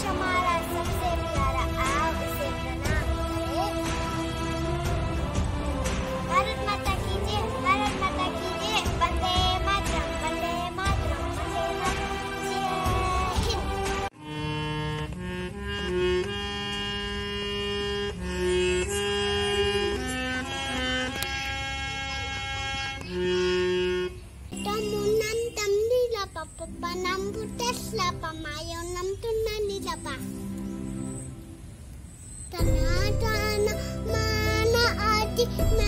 हमारा सबसे प्यारा, आप उसे प्रणाम करें। भारत माता की जय, भारत माता की जय, वंदे मातरम, वंदे मातरम, वंदे मातरम, जय Hind. Panam butas lapa mayonam tunan di lapa. Tanah tanah mana adi